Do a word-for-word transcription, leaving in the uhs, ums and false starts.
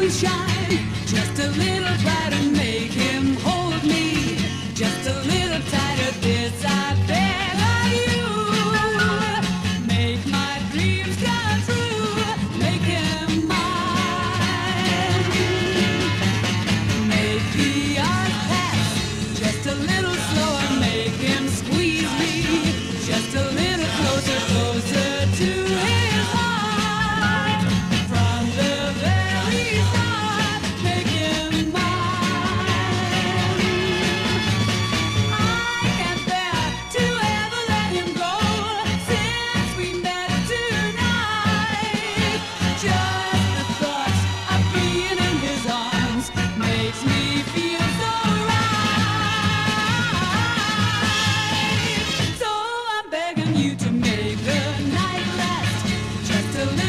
shine just a little brighter, make him hold me just a little tighter. This I beg of you, make my dreams come true, make him mine. Make the hours pass just a little slower, make him squeeze me just a little closer, closer to his heart. From the very start, make him mine. I can't bear to ever let him go since we met tonight. Just the thought of being in his arms makes me feel so right. So I'm begging you to make the night last just a little